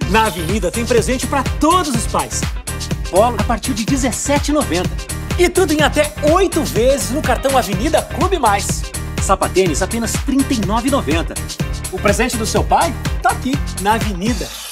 Na Avenida tem presente para todos os pais. Polo a partir de R$ 17,90. E tudo em até 8 vezes no cartão Avenida Clube Mais. Sapatênis apenas R$ 39,90. O presente do seu pai tá aqui, na Avenida.